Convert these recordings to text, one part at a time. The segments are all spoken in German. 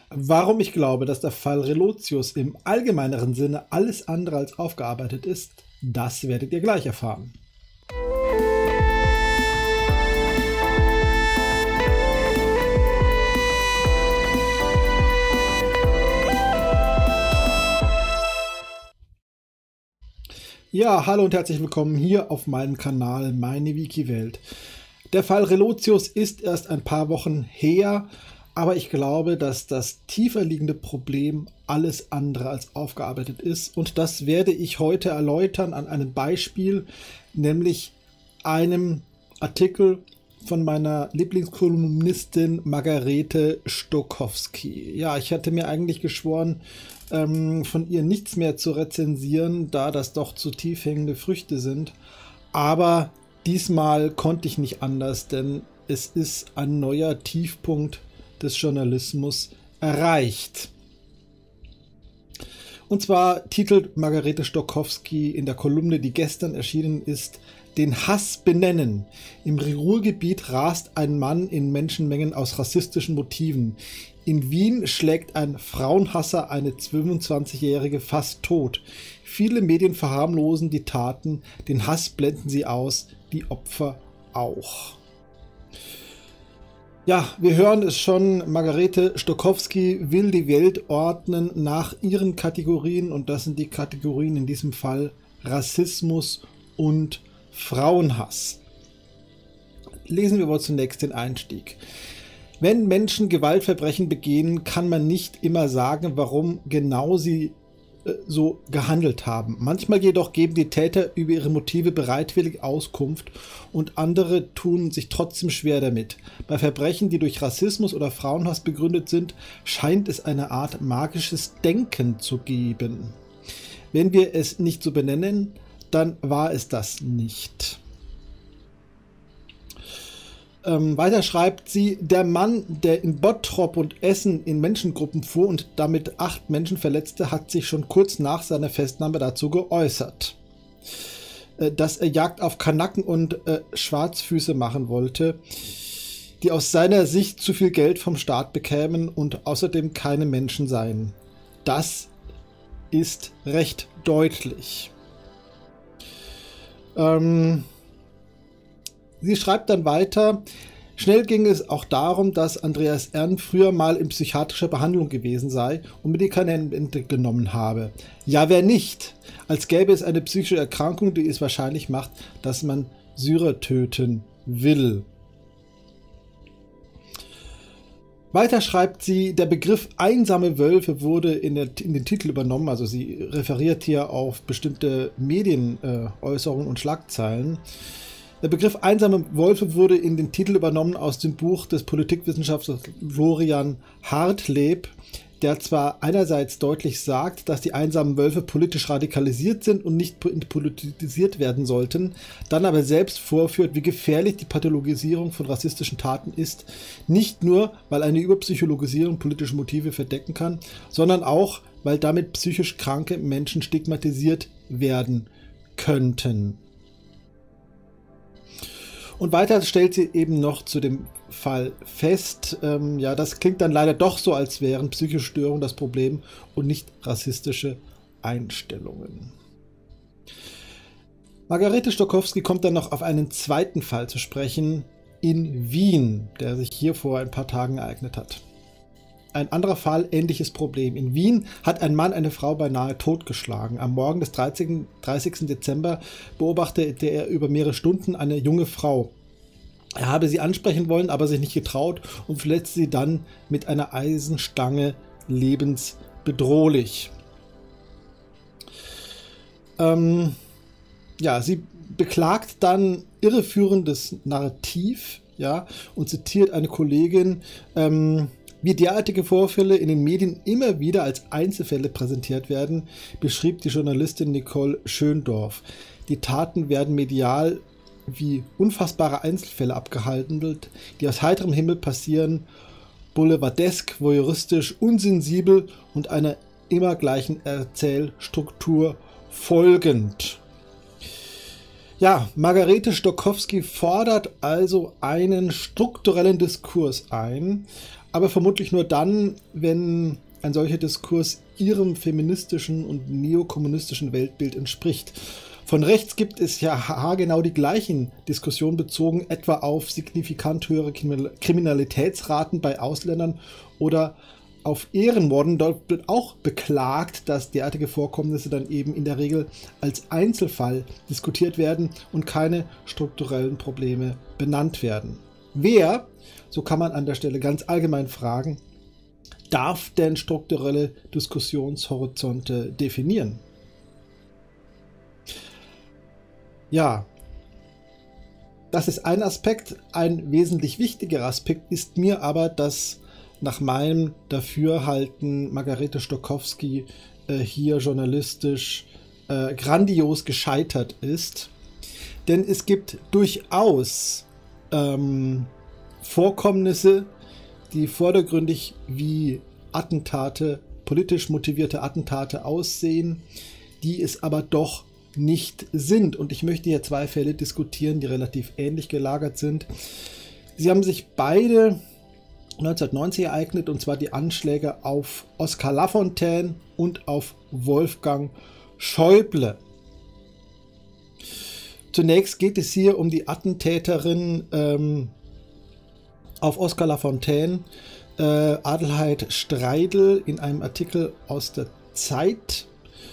Warum ich glaube, dass der Fall Relotius im allgemeineren Sinne alles andere als aufgearbeitet ist, das werdet ihr gleich erfahren. Ja, hallo und herzlich willkommen hier auf meinem Kanal Meine Wikiwelt. Der Fall Relotius ist erst ein paar Wochen her, aber ich glaube, dass das tiefer liegende Problem alles andere als aufgearbeitet ist. Und das werde ich heute erläutern an einem Beispiel, nämlich einem Artikel von meiner Lieblingskolumnistin Margarete Stokowski. Ja, ich hatte mir eigentlich geschworen, von ihr nichts mehr zu rezensieren, da das doch zu tief hängende Früchte sind. Aber diesmal konnte ich nicht anders, denn es ist ein neuer Tiefpunkt des Journalismus erreicht. Und zwar titelt Margarete Stokowski in der Kolumne, die gestern erschienen ist, den Hass benennen. Im Ruhrgebiet rast ein Mann in Menschenmengen aus rassistischen Motiven. In Wien schlägt ein Frauenhasser eine 25-Jährige fast tot. Viele Medien verharmlosen die Taten, den Hass blenden sie aus, die Opfer auch. Ja, wir hören es schon, Margarete Stokowski will die Welt ordnen nach ihren Kategorien, und das sind die Kategorien in diesem Fall Rassismus und Frauenhass. Lesen wir wohl zunächst den Einstieg. Wenn Menschen Gewaltverbrechen begehen, kann man nicht immer sagen, warum genau sie so gehandelt haben. Manchmal jedoch geben die Täter über ihre Motive bereitwillig Auskunft und andere tun sich trotzdem schwer damit. Bei Verbrechen, die durch Rassismus oder Frauenhass begründet sind, scheint es eine Art magisches Denken zu geben. Wenn wir es nicht so benennen, dann war es das nicht. Weiter schreibt sie, der Mann, der in Bottrop und Essen in Menschengruppen fuhr und damit 8 Menschen verletzte, hat sich schon kurz nach seiner Festnahme dazu geäußert, dass er Jagd auf Kanaken und Schwarzfüße machen wollte, die aus seiner Sicht zu viel Geld vom Staat bekämen und außerdem keine Menschen seien. Das ist recht deutlich. Sie schreibt dann weiter, schnell ging es auch darum, dass Andreas Ernn früher mal in psychiatrischer Behandlung gewesen sei und Medikamente genommen habe. Ja, wer nicht? Als gäbe es eine psychische Erkrankung, die es wahrscheinlich macht, dass man Syrer töten will. Weiter schreibt sie, der Begriff einsame Wölfe wurde in den Titel übernommen, also sie referiert hier auf bestimmte Medienäußerungen und Schlagzeilen. Der Begriff einsame Wölfe wurde in den Titel übernommen aus dem Buch des Politikwissenschaftlers Florian Hartleb, der zwar einerseits deutlich sagt, dass die einsamen Wölfe politisch radikalisiert sind und nicht politisiert werden sollten, dann aber selbst vorführt, wie gefährlich die Pathologisierung von rassistischen Taten ist, nicht nur, weil eine Überpsychologisierung politische Motive verdecken kann, sondern auch, weil damit psychisch kranke Menschen stigmatisiert werden könnten. Und weiter stellt sie eben noch zu dem Fall fest, ja, das klingt dann leider doch so, als wären psychische Störungen das Problem und nicht rassistische Einstellungen. Margarete Stokowski kommt dann noch auf einen zweiten Fall zu sprechen in Wien, der sich hier vor ein paar Tagen ereignet hat. Ein anderer Fall, ähnliches Problem. In Wien hat ein Mann eine Frau beinahe totgeschlagen. Am Morgen des 30. Dezember beobachtete er über mehrere Stunden eine junge Frau. Er habe sie ansprechen wollen, aber sich nicht getraut und verletzte sie dann mit einer Eisenstange lebensbedrohlich. Ja, sie beklagt dann irreführendes Narrativ, ja, und zitiert eine Kollegin, wie derartige Vorfälle in den Medien immer wieder als Einzelfälle präsentiert werden, beschrieb die Journalistin Nicole Schöndorf. Die Taten werden medial wie unfassbare Einzelfälle abgehandelt, die aus heiterem Himmel passieren, boulevardesk, voyeuristisch, unsensibel und einer immer gleichen Erzählstruktur folgend. Ja, Margarete Stokowski fordert also einen strukturellen Diskurs ein, aber vermutlich nur dann, wenn ein solcher Diskurs ihrem feministischen und neokommunistischen Weltbild entspricht. Von rechts gibt es ja haargenau die gleichen Diskussionen bezogen, etwa auf signifikant höhere Kriminalitätsraten bei Ausländern oder auf Ehrenmorden. Dort wird auch beklagt, dass derartige Vorkommnisse dann eben in der Regel als Einzelfall diskutiert werden und keine strukturellen Probleme benannt werden. Wer, so kann man an der Stelle ganz allgemein fragen, darf denn strukturelle Diskussionshorizonte definieren? Ja, das ist ein Aspekt. Ein wesentlich wichtigerer Aspekt ist mir aber, dass nach meinem Dafürhalten Margarete Stokowski hier journalistisch grandios gescheitert ist. Denn es gibt durchaus Vorkommnisse, die vordergründig wie Attentate, politisch motivierte Attentate aussehen, die es aber doch nicht sind. Und ich möchte hier zwei Fälle diskutieren, die relativ ähnlich gelagert sind. Sie haben sich beide 1990 ereignet, und zwar die Anschläge auf Oskar Lafontaine und auf Wolfgang Schäuble. Zunächst geht es hier um die Attentäterin auf Oskar Lafontaine, Adelheid Streidel, in einem Artikel aus der Zeit.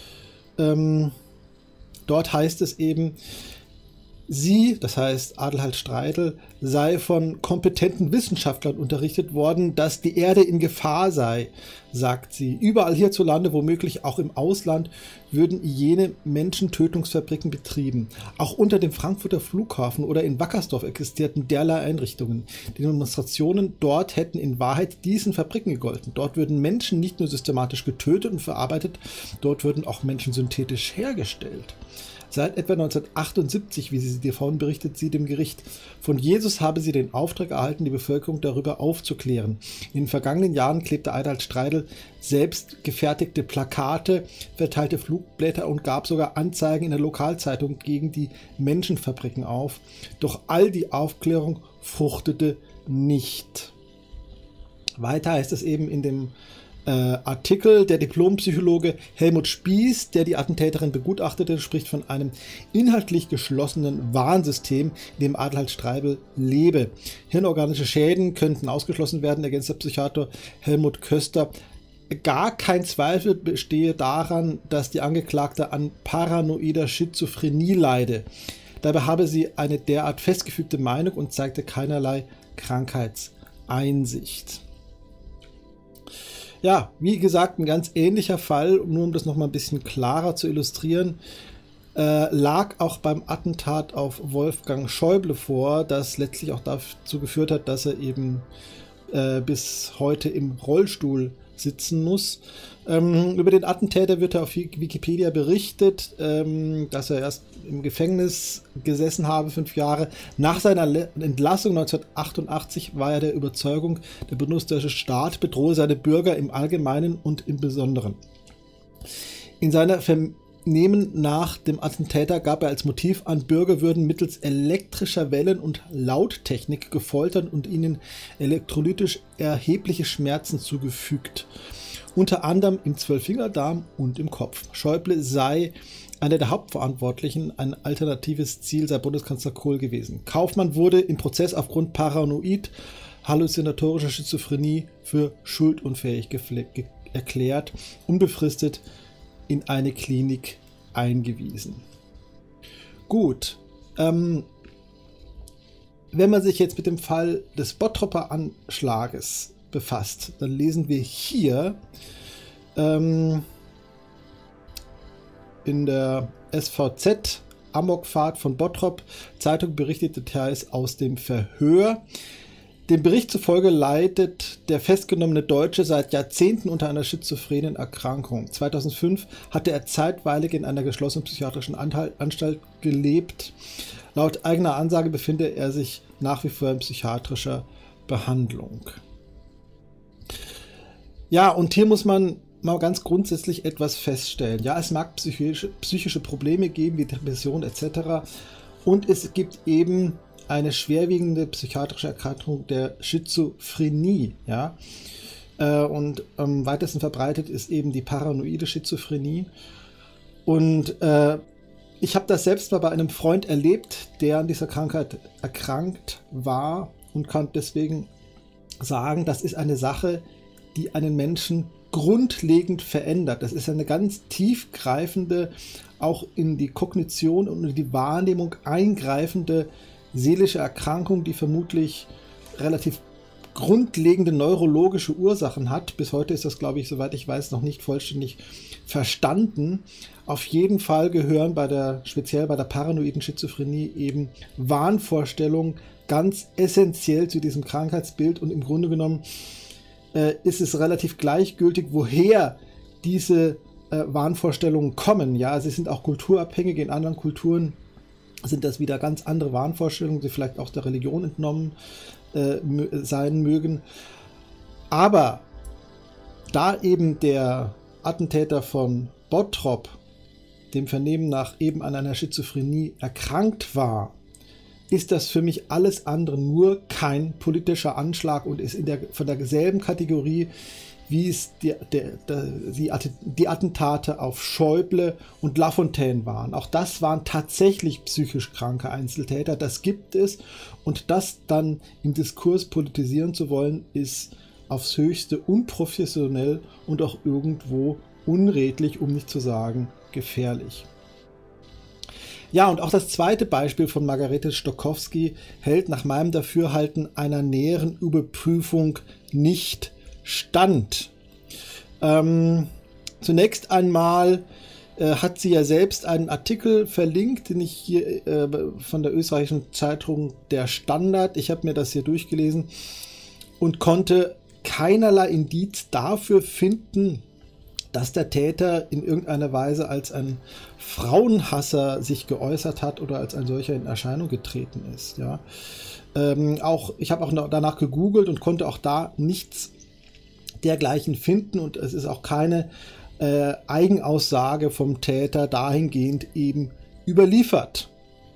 Dort heißt es eben, sie, das heißt Adelheid Streidel, sei von kompetenten Wissenschaftlern unterrichtet worden, dass die Erde in Gefahr sei, sagt sie. Überall hierzulande, womöglich auch im Ausland, würden jene Menschentötungsfabriken betrieben. Auch unter dem Frankfurter Flughafen oder in Wackersdorf existierten derlei Einrichtungen. Die Demonstrationen dort hätten in Wahrheit diesen Fabriken gegolten. Dort würden Menschen nicht nur systematisch getötet und verarbeitet, dort würden auch Menschen synthetisch hergestellt. Seit etwa 1978, wie sie davon berichtet, sie dem Gericht. Von Jesus habe sie den Auftrag erhalten, die Bevölkerung darüber aufzuklären. In den vergangenen Jahren klebte Adelheid Streidel selbst gefertigte Plakate, verteilte Flugblätter und gab sogar Anzeigen in der Lokalzeitung gegen die Menschenfabriken auf. Doch all die Aufklärung fruchtete nicht. Weiter heißt es eben in dem Artikel, der Diplompsychologe Helmut Spieß, der die Attentäterin begutachtete, spricht von einem inhaltlich geschlossenen Warnsystem, in dem Adelheid Streidel lebe. Hirnorganische Schäden könnten ausgeschlossen werden, ergänzt der Psychiater Helmut Köster. Gar kein Zweifel bestehe daran, dass die Angeklagte an paranoider Schizophrenie leide. Dabei habe sie eine derart festgefügte Meinung und zeigte keinerlei Krankheitseinsicht. Ja, wie gesagt, ein ganz ähnlicher Fall, nur um das nochmal ein bisschen klarer zu illustrieren, lag auch beim Attentat auf Wolfgang Schäuble vor, das letztlich auch dazu geführt hat, dass er eben bis heute im Rollstuhl sitzen muss. Über den Attentäter wird auf Wikipedia berichtet, dass er erst im Gefängnis gesessen habe, 5 Jahre. Nach seiner Entlassung 1988 war er der Überzeugung, der bundesdeutsche Staat bedrohe seine Bürger im Allgemeinen und im Besonderen. In seiner Vernehmen nach dem Attentäter gab er als Motiv an, Bürger würden mittels elektrischer Wellen und Lauttechnik gefoltert und ihnen elektrolytisch erhebliche Schmerzen zugefügt. Unter anderem im Zwölffingerdarm und im Kopf. Schäuble sei einer der Hauptverantwortlichen, ein alternatives Ziel sei Bundeskanzler Kohl gewesen. Kaufmann wurde im Prozess aufgrund paranoid halluzinatorischer Schizophrenie für schuldunfähig erklärt, unbefristet in eine Klinik eingewiesen. Gut, wenn man sich jetzt mit dem Fall des Bottropper Anschlages befasst, dann lesen wir hier in der SVZ Amokfahrt von Bottrop Zeitung berichtete Details aus dem Verhör. Dem Bericht zufolge leidet der festgenommene Deutsche seit Jahrzehnten unter einer schizophrenen Erkrankung. 2005 hatte er zeitweilig in einer geschlossenen psychiatrischen Anstalt gelebt. Laut eigener Ansage befinde er sich nach wie vor in psychiatrischer Behandlung. Ja, und hier muss man mal ganz grundsätzlich etwas feststellen. Ja, es mag psychische Probleme geben, wie Depression etc. Und es gibt eben eine schwerwiegende psychiatrische Erkrankung der Schizophrenie. Ja? Und am weitesten verbreitet ist eben die paranoide Schizophrenie. Und ich habe das selbst mal bei einem Freund erlebt, der an dieser Krankheit erkrankt war und kann deswegen sagen, das ist eine Sache, die einen Menschen grundlegend verändert. Das ist eine ganz tiefgreifende, auch in die Kognition und in die Wahrnehmung eingreifende seelische Erkrankung, die vermutlich relativ grundlegende neurologische Ursachen hat. Bis heute ist das, glaube ich, soweit ich weiß, noch nicht vollständig verstanden. Auf jeden Fall gehören speziell bei der paranoiden Schizophrenie eben Wahnvorstellungen ganz essentiell zu diesem Krankheitsbild, und im Grunde genommen ist es relativ gleichgültig, woher diese Wahnvorstellungen kommen. Ja, sie sind auch kulturabhängig. In anderen Kulturen sind das wieder ganz andere Wahnvorstellungen, die vielleicht auch der Religion entnommen sein mögen. Aber da eben der Attentäter von Bottrop dem Vernehmen nach eben an einer Schizophrenie erkrankt war, ist das für mich alles andere nur kein politischer Anschlag und ist von derselben Kategorie, wie es die Attentate auf Schäuble und Lafontaine waren. Auch das waren tatsächlich psychisch kranke Einzeltäter, das gibt es, und das dann im Diskurs politisieren zu wollen, ist aufs Höchste unprofessionell und auch irgendwo unredlich, um nicht zu sagen gefährlich. Ja, und auch das zweite Beispiel von Margarete Stokowski hält nach meinem Dafürhalten einer näheren Überprüfung nicht stand. Zunächst einmal hat sie ja selbst einen Artikel verlinkt, den ich hier von der österreichischen Zeitung Der Standard, ich habe mir das hier durchgelesen und konnte keinerlei Indiz dafür finden, dass der Täter in irgendeiner Weise als ein Frauenhasser sich geäußert hat oder als ein solcher in Erscheinung getreten ist. Ja. Ich habe auch danach gegoogelt und konnte auch da nichts dergleichen finden, und es ist auch keine Eigenaussage vom Täter dahingehend eben überliefert.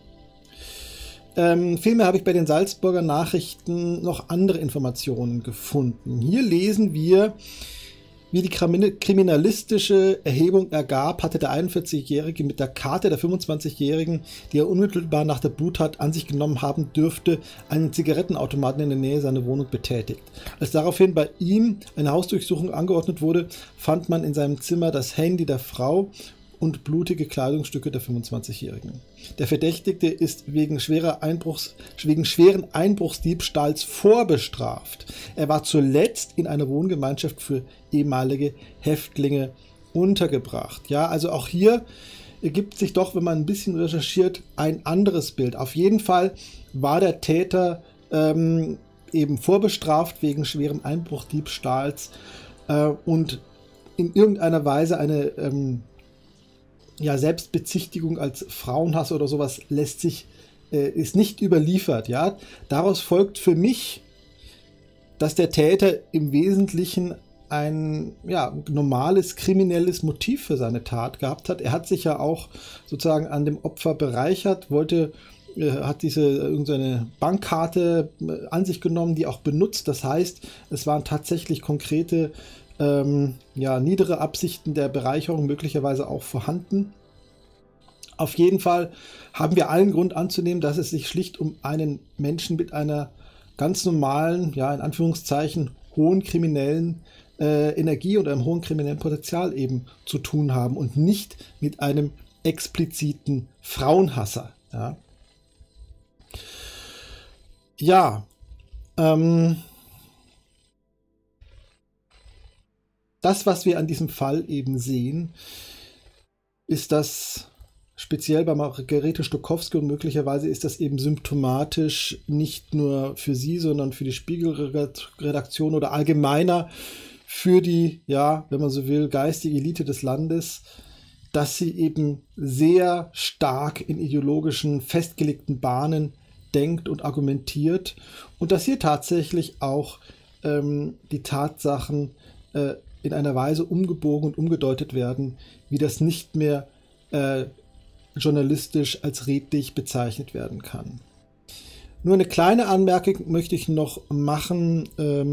Vielmehr habe ich bei den Salzburger Nachrichten noch andere Informationen gefunden. Hier lesen wir, wie die kriminalistische Erhebung ergab, hatte der 41-Jährige mit der Karte der 25-Jährigen, die er unmittelbar nach der Bluttat an sich genommen haben dürfte, einen Zigarettenautomaten in der Nähe seiner Wohnung betätigt. Als daraufhin bei ihm eine Hausdurchsuchung angeordnet wurde, fand man in seinem Zimmer das Handy der Frau und blutige Kleidungsstücke der 25-Jährigen. Der Verdächtigte ist wegen schweren Einbruchsdiebstahls vorbestraft. Er war zuletzt in einer Wohngemeinschaft für ehemalige Häftlinge untergebracht. Ja, also auch hier ergibt sich doch, wenn man ein bisschen recherchiert, ein anderes Bild. Auf jeden Fall war der Täter eben vorbestraft wegen schweren Einbruchsdiebstahls und in irgendeiner Weise eine Selbstbezichtigung als Frauenhass oder sowas ist nicht überliefert. Ja? Daraus folgt für mich, dass der Täter im Wesentlichen ein normales kriminelles Motiv für seine Tat gehabt hat. Er hat sich ja auch sozusagen an dem Opfer bereichert, hat irgendeine Bankkarte an sich genommen, die auch benutzt. Das heißt, es waren tatsächlich konkrete niedere Absichten der Bereicherung möglicherweise auch vorhanden. Auf jeden Fall haben wir allen Grund anzunehmen, dass es sich schlicht um einen Menschen mit einer ganz normalen, in Anführungszeichen, hohen kriminellen Energie und einem hohen kriminellen Potenzial eben zu tun haben und nicht mit einem expliziten Frauenhasser. Das, was wir an diesem Fall eben sehen, ist das speziell bei Margarete Stokowski, und möglicherweise ist das eben symptomatisch nicht nur für sie, sondern für die Spiegelredaktion oder allgemeiner für die, wenn man so will, geistige Elite des Landes, dass sie eben sehr stark in ideologischen, festgelegten Bahnen denkt und argumentiert und dass hier tatsächlich auch die Tatsachen in einer Weise umgebogen und umgedeutet werden, wie das nicht mehr journalistisch als redlich bezeichnet werden kann. Nur eine kleine Anmerkung möchte ich noch machen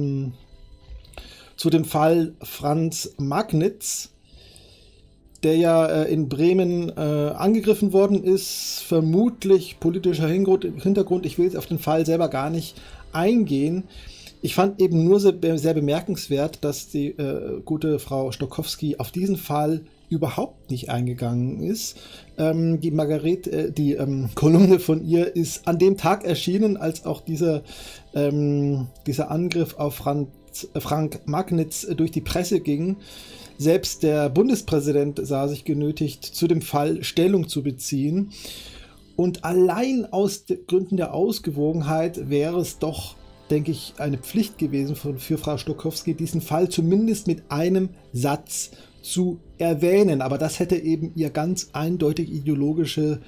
zu dem Fall Franz Magnitz, der ja in Bremen angegriffen worden ist, vermutlich politischer Hintergrund. Ich will jetzt auf den Fall selber gar nicht eingehen. Ich fand eben nur sehr bemerkenswert, dass die gute Frau Stokowski auf diesen Fall überhaupt nicht eingegangen ist. Die Kolumne von ihr ist an dem Tag erschienen, als auch dieser Angriff auf Frank Magnitz durch die Presse ging. Selbst der Bundespräsident sah sich genötigt, zu dem Fall Stellung zu beziehen. Und allein aus Gründen der Ausgewogenheit wäre es doch, denke ich, eine Pflicht gewesen für Frau Stokowski, diesen Fall zumindest mit einem Satz zu erwähnen. Aber das hätte eben ihr ganz eindeutig ideologische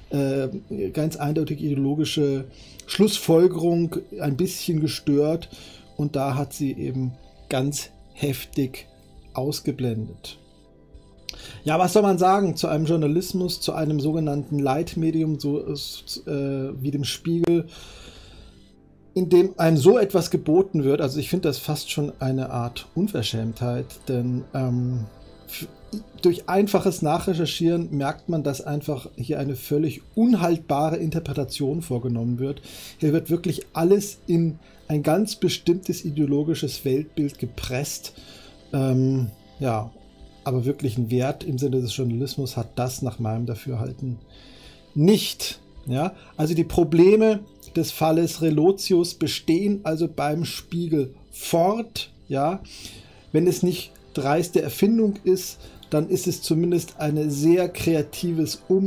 Schlussfolgerung ein bisschen gestört. Und da hat sie eben ganz heftig ausgeblendet. Ja, was soll man sagen zu einem Journalismus, zu einem sogenannten Leitmedium, wie dem Spiegel, in dem einem so etwas geboten wird? Also ich finde das fast schon eine Art Unverschämtheit, denn durch einfaches Nachrecherchieren merkt man, dass einfach hier eine völlig unhaltbare Interpretation vorgenommen wird. Hier wird wirklich alles in ein ganz bestimmtes ideologisches Weltbild gepresst. Ja, aber wirklich einen Wert im Sinne des Journalismus hat das nach meinem Dafürhalten nicht. Ja, also die Probleme des Falles Relotius bestehen also beim Spiegel fort. Ja, wenn es nicht dreiste Erfindung ist, dann ist es zumindest ein sehr kreativer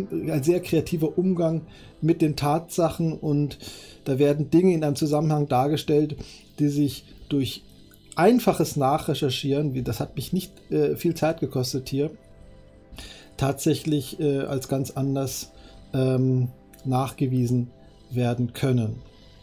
Umgang mit den Tatsachen, und da werden Dinge in einem Zusammenhang dargestellt, die sich durch einfaches Nachrecherchieren, das hat mich nicht viel Zeit gekostet hier, tatsächlich als ganz anders nachgewiesen werden können.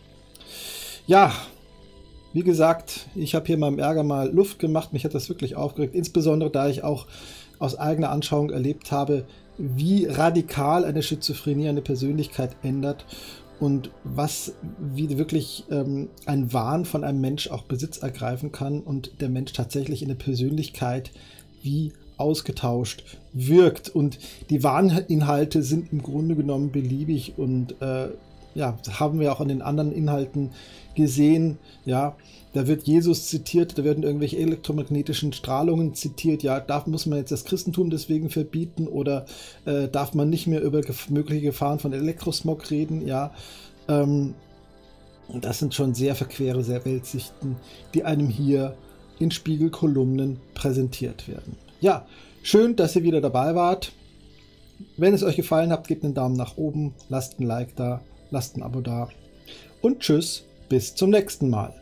Ja, wie gesagt, ich habe hier meinem Ärger mal Luft gemacht. Mich hat das wirklich aufgeregt, insbesondere da ich auch aus eigener Anschauung erlebt habe, wie radikal eine Schizophrenie eine Persönlichkeit ändert und wie wirklich ein Wahn von einem Mensch auch Besitz ergreifen kann und der Mensch tatsächlich in der Persönlichkeit wie ausgetauscht wirkt. Und die Wahninhalte sind im Grunde genommen beliebig, und ja, haben wir auch an den anderen Inhalten gesehen. Ja, da wird Jesus zitiert, da werden irgendwelche elektromagnetischen Strahlungen zitiert. Ja, muss man jetzt das Christentum deswegen verbieten, oder darf man nicht mehr über mögliche Gefahren von Elektrosmog reden? Ja, das sind schon sehr verquere Weltsichten, die einem hier in Spiegelkolumnen präsentiert werden. Ja, schön, dass ihr wieder dabei wart. Wenn es euch gefallen hat, gebt einen Daumen nach oben, lasst ein Like da, lasst ein Abo da und tschüss, bis zum nächsten Mal.